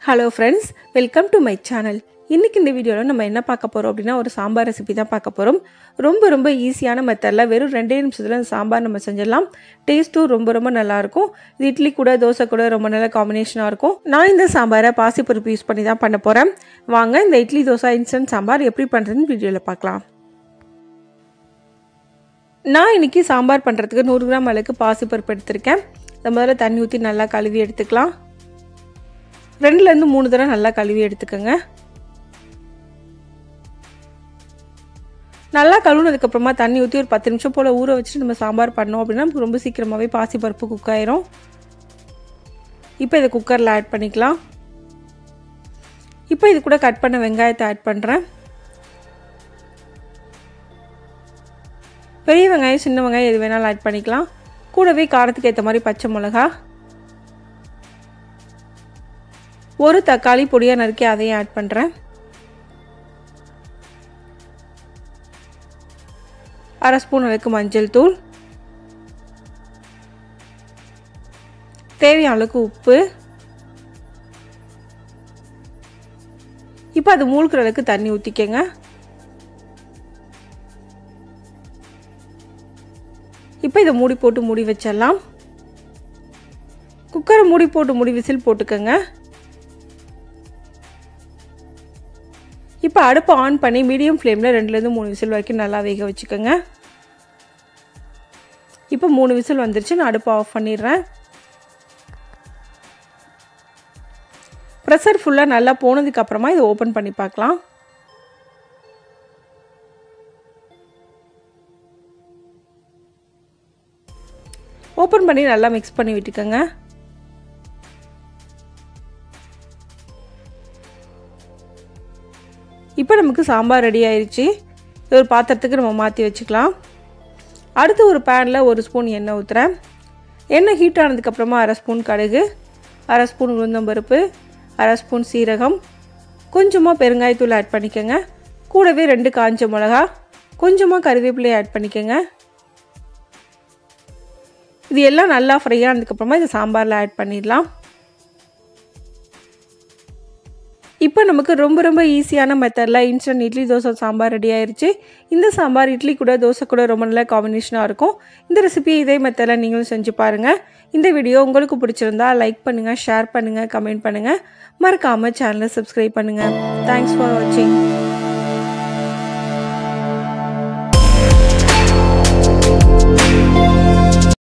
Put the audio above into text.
Hello friends, welcome to my channel. இன்னைக்கு இந்த வீடியோல நம்ம என்ன பார்க்க போறோம் அப்படினா ஒரு சாம்பார் ரெசிபி தான் பார்க்க போறோம். ரொம்ப ஈஸியான மெத்தட்ல வெறும் 2 நிமிஷத்துல இந்த சாம்பார் நம்ம செஞ்சிடலாம். டேஸ்டும் ரொம்ப நல்லா இருக்கும். இது இட்லி கூட தோசை கூட ரொம்ப நல்ல காம்பினேஷனா இருக்கும். நான் இந்த சாம்பாரை பாசிப்பருப்பு யூஸ் பண்ணி தான் பண்ண போறேன். வாங்க இந்த இட்லி தோசை இன்ஸ்டன்ட் சாம்பார் எப்படி பண்றதுன்னு வீடியோல பார்க்கலாம். நான் இன்னைக்கு சாம்பார் பண்றதுக்கு 100 கிராம் அளவுக்கு பாசிப்பருப்பு எடுத்துர்க்கேன். முதல்ல தண்ணி ஊத்தி நல்லா கழுவி எடுத்துக்கலாம். 2 ல இருந்து 3 தடவை நல்லா கழுவி எடுத்துக்கங்க. நல்லா கழுவுனதுக்கு அப்புறமா தண்ணி ஊத்தி ஒரு 10 நிமிஷம் போல ஊற வச்சிட்டு நம்ம சாம்பார் பண்ணோம் அப்படினா ரொம்ப சீக்கிரமாவே பாசி பருப்பு குக் ஆயிரும். இப்போ இத குக்கர்ல ஆட் பண்ணிக்கலாம். இப்போ இது கூட கட் பண்ண வெங்காயத்தை ஆட் பண்றேன். பெரிய வெங்காயம் சின்ன வெங்காயம் எது வேணாலும் ஆட் பண்ணிக்கலாம். கூடவே காரத்துக்கு ஏத்த மாதிரி பச்சை மிளகாய், ஒரு தக்காளி பொடியா நறுக்கி அதையும் ஆட் பண்றேன். அரை ஸ்பூன் அளவுக்கு மஞ்சள் தூள், தேவையான அளவுக்கு உப்பு, இப்போ அது மூழ்கிற அளவுக்கு தண்ணி ஊத்திக்கங்க. இப்போ இதை மூடி போட்டு மூடி வச்சிடலாம். குக்கரை மூடி போட்டு விசில் போட்டுக்கங்க. இப்போ அடுப்பை ஆன் பண்ணி மீடியம் ஃப்ளேமில் 2 ல இருந்து 3 விசில் வரைக்கும் நல்லா வேக வச்சுக்கோங்க. இப்போ 3 விசில் வந்துருச்சு. நான் அடுப்பை ஆஃப் பண்ணிடுறேன். ப்ரெஷர் ஃபுல்லாக நல்லா போனதுக்கு அப்புறமா இதை ஓப்பன் பண்ணி பார்க்கலாம். ஓப்பன் பண்ணி நல்லா மிக்ஸ் பண்ணி விட்டுக்கோங்க. இப்போ நமக்கு சாம்பார் ரெடி ஆயிருச்சு. இது ஒரு பாத்திரத்துக்கு நம்ம மாற்றி வச்சுக்கலாம். அடுத்து ஒரு பேனில் 1 ஸ்பூன் எண்ணெய் ஊற்றுறேன். எண்ணெய் ஹீட் ஆனதுக்கப்புறமா அரை ஸ்பூன் கடுகு, அரை ஸ்பூன் உளுந்தம்பருப்பு, அரை ஸ்பூன் சீரகம், கொஞ்சமாக பெருங்காயத்தூள் ஆட் பண்ணிக்கோங்க. கூடவே 2 காஞ்ச மிளகா, கொஞ்சமாக கறிவேப்பிலை ஆட் பண்ணிக்கோங்க. இது எல்லாம் நல்லா ஃப்ரை ஆனதுக்கப்புறமா இதை சாம்பாரில் ஆட் பண்ணிடலாம். இப்போ நமக்கு ரொம்ப ஈஸியான மெத்தட்ல இன்ஸ்டன்ட் இட்லி தோசை சாம்பார் ரெடி ஆயிருச்சு. இந்த சாம்பார் இட்லி கூட தோசை கூட ரொம்ப நல்ல காம்பினேஷனாக இருக்கும். இந்த ரெசிபியை இதே மெத்தடில் நீங்களும் செஞ்சு பாருங்கள். இந்த வீடியோ உங்களுக்கு பிடிச்சிருந்தா லைக் பண்ணுங்கள், ஷேர் பண்ணுங்கள், கமெண்ட் பண்ணுங்கள். மறக்காமல் சேனலை சப்ஸ்கிரைப் பண்ணுங்கள். தேங்க்ஸ் ஃபார் வாட்சிங்.